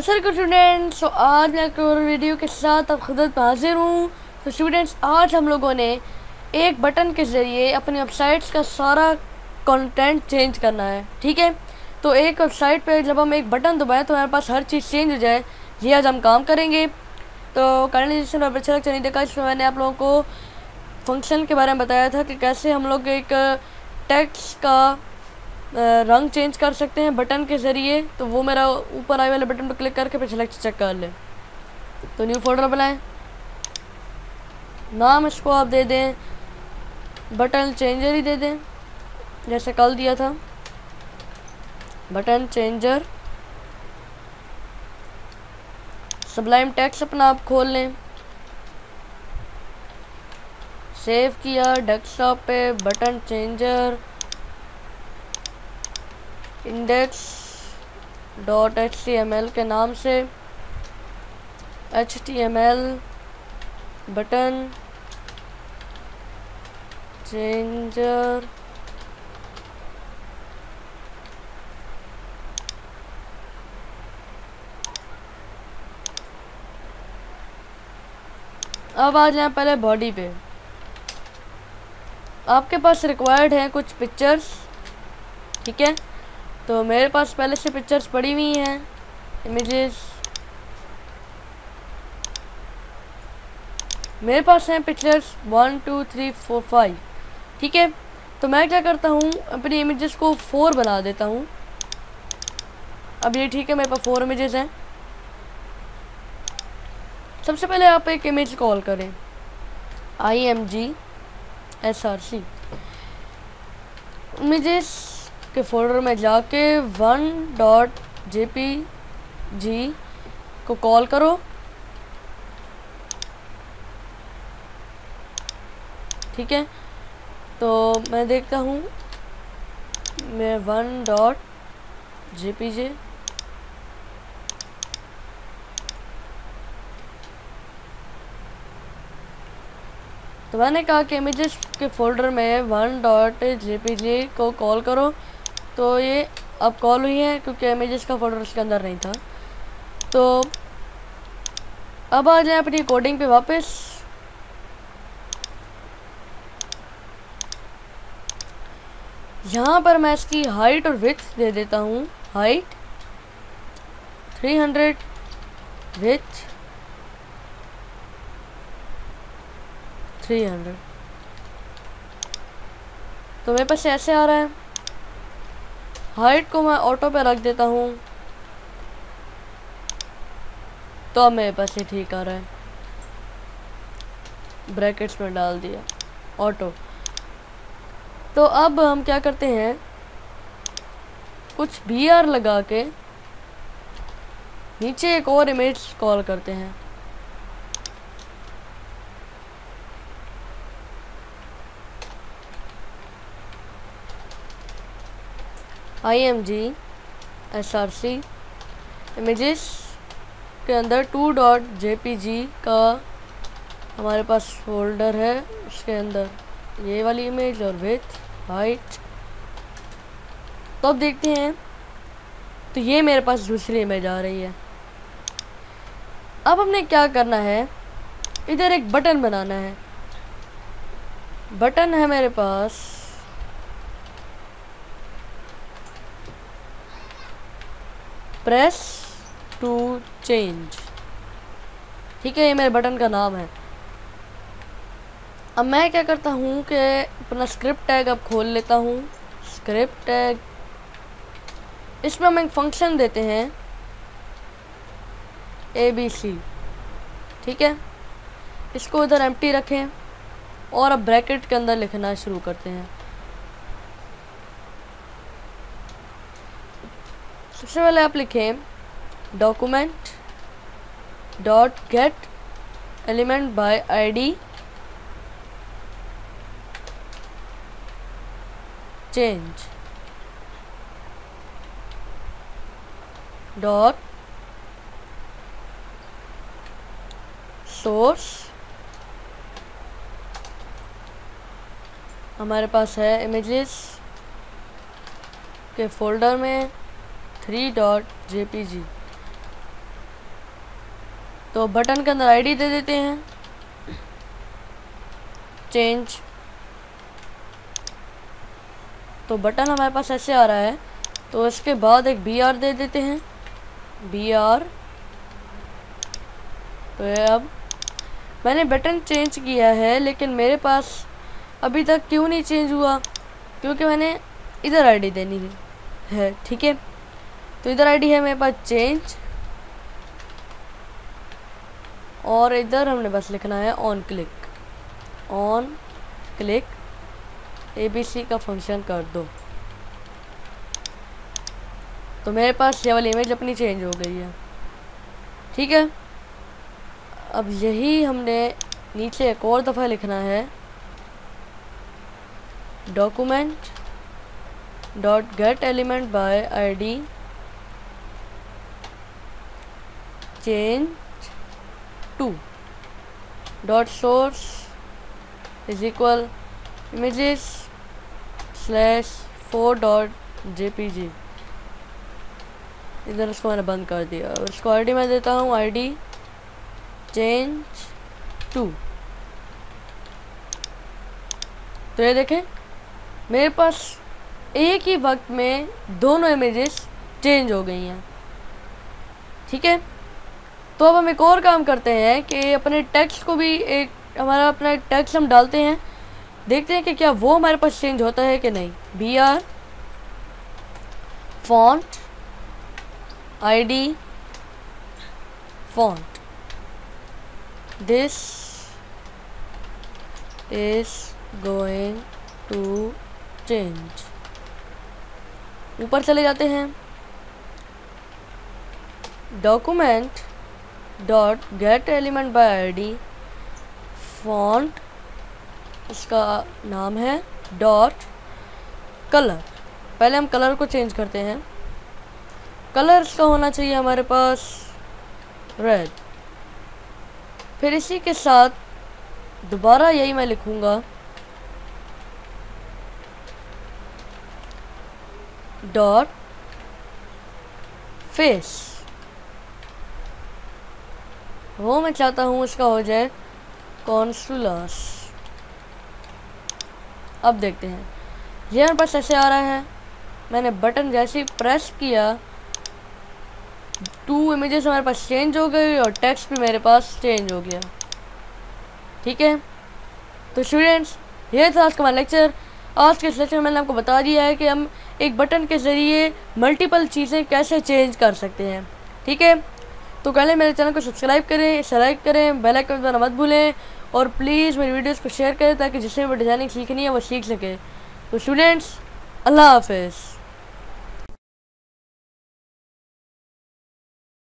अस्सलाम स्टूडेंट्स, तो आज मैं एक और वीडियो के साथ अब खुद हाजिर हूँ। तो स्टूडेंट्स, आज हम लोगों ने एक बटन के ज़रिए अपनी वेबसाइट्स का सारा कंटेंट चेंज करना है। ठीक है, तो एक वेबसाइट पे जब हम एक बटन दबाएं तो हमारे पास हर चीज़ चेंज हो जाए, ये आज हम काम करेंगे। तो करंट जिसमें अच्छा लगता नहीं देखा, इसमें मैंने आप लोगों को फंक्शन के बारे में बताया था कि कैसे हम लोग एक टेक्स्ट का रंग चेंज कर सकते हैं बटन के ज़रिए। तो वो मेरा ऊपर आए वाले बटन पर क्लिक करके फिर सिलेक्ट चेक कर लें। तो न्यू फोल्डर बनाएं, नाम इसको आप दे दें बटन चेंजर ही दे दें, जैसे कल दिया था बटन चेंजर। सबलाइम टेक्स्ट अपना आप खोल लें, सेव किया डेस्कटॉप पे बटन चेंजर index.html के नाम से HTML बटन चेंजर अब आ जाए पहले बॉडी पे। आपके पास रिक्वायर्ड है कुछ पिक्चर्स, ठीक है। तो मेरे पास पहले से पिक्चर्स पड़ी हुई हैं, इमेजेस मेरे पास हैं पिक्चर्स 1 2 3 4 5, ठीक है। तो मैं क्या करता हूँ, अपनी इमेजेस को 4 बना देता हूँ। अब ये ठीक है, मेरे पास 4 इमेजेस हैं। सबसे पहले आप एक इमेज कॉल करें imgsrc इमेजेस के फोल्डर में जाके 1.jpg को कॉल करो, ठीक है। तो मैं देखता हूँ मैं 1.jpg तो मैंने कहा कि इमेजेस के फोल्डर में 1.jpg को कॉल करो। तो ये अब कॉल हुई है क्योंकि इमेजेस का फोल्डर उसके अंदर नहीं था। तो अब आ जाए अपनी कोडिंग पे वापस। यहाँ पर मैं इसकी हाइट और विड्थ दे देता हूँ, हाइट 300, विड्थ 300। तो मेरे पास ऐसे आ रहा है। हाइट को मैं ऑटो पे रख देता हूँ, तो अब मेरे पास ये ठीक आ रहा है। ब्रैकेट्स में डाल दिया ऑटो। तो अब हम क्या करते हैं, कुछ BR लगा के नीचे एक और इमेज कॉल करते हैं। imgsrc इमेजेस के अंदर 2.jpg का हमारे पास फोल्डर है, उसके अंदर ये वाली इमेज और विड्थ हाइट। तो अब देखते हैं, तो ये मेरे पास दूसरी इमेज आ रही है। अब हमने क्या करना है, इधर एक बटन बनाना है। बटन है मेरे पास प्रेस टू चेंज, ठीक है, ये मेरे बटन का नाम है। अब मैं क्या करता हूँ कि अपना स्क्रिप्ट टैग अब खोल लेता हूँ। स्क्रिप्ट टैग, इसमें हम एक फंक्शन देते हैं ABC, ठीक है। इसको इधर एम्प्टी रखें और अब ब्रैकेट के अंदर लिखना शुरू करते हैं। सबसे पहले आप लिखें document dot get element by ID change dot source. हमारे पास है इमेजेस के फोल्डर में 3.jpg। तो बटन के अंदर आईडी दे देते हैं, चेंज। तो बटन हमारे पास ऐसे आ रहा है। तो इसके बाद एक BR दे देते हैं, BR। तो ये अब मैंने बटन चेंज किया है, लेकिन मेरे पास अभी तक क्यों नहीं चेंज हुआ? क्योंकि मैंने इधर आईडी देनी है। ठीक है, तो इधर आईडी है मेरे पास चेंज, और इधर हमने बस लिखना है ऑन क्लिक ABC का फंक्शन कर दो। तो मेरे पास ये वाली इमेज अपनी चेंज हो गई है। ठीक है, अब यही हमने नीचे एक और दफ़ा लिखना है, document.getElementById change to .source is equal images/4.jpg। इधर उसको मैंने बंद कर दिया। उसको आईडी मैं देता हूँ ID change to। तो ये देखें, मेरे पास एक ही वक्त में दोनों इमेजेस चेंज हो गई हैं। ठीक है, तो अब हम एक और काम करते हैं कि अपने टेक्स्ट को भी हमारा अपना टेक्स्ट हम डालते हैं, देखते हैं कि क्या वो हमारे पास चेंज होता है कि नहीं। BR font ID font, this is going to change। ऊपर चले जाते हैं, document.getElementById फॉन्ट, इसका नाम है .color। पहले हम कलर को चेंज करते हैं। कलर इसका होना चाहिए हमारे पास रेड। फिर इसी के साथ दोबारा यही मैं लिखूँगा, फेस। वो मैं चाहता हूँ उसका हो जाए कॉन्सुलस। अब देखते हैं, ये हमारे पास ऐसे आ रहा है। मैंने बटन जैसे ही प्रेस किया, 2 इमेजेस हमारे पास चेंज हो गई और टेक्स्ट भी मेरे पास चेंज हो गया। ठीक है, तो स्टूडेंट्स, ये था आज का हमारा लेक्चर। आज के इस लेक्चर में मैंने आपको बता दिया है कि हम एक बटन के ज़रिए मल्टीपल चीज़ें कैसे चेंज कर सकते हैं। ठीक है, तो पहले मेरे चैनल को सब्सक्राइब करें, इसे लाइक करें, बेल आइकन दबाना मत भूलें, और प्लीज़ मेरी वीडियोस को शेयर करें ताकि जिससे भी डिज़ाइनिंग सीखनी है वो सीख सके। तो स्टूडेंट्स, अल्लाह हाफ़िज़।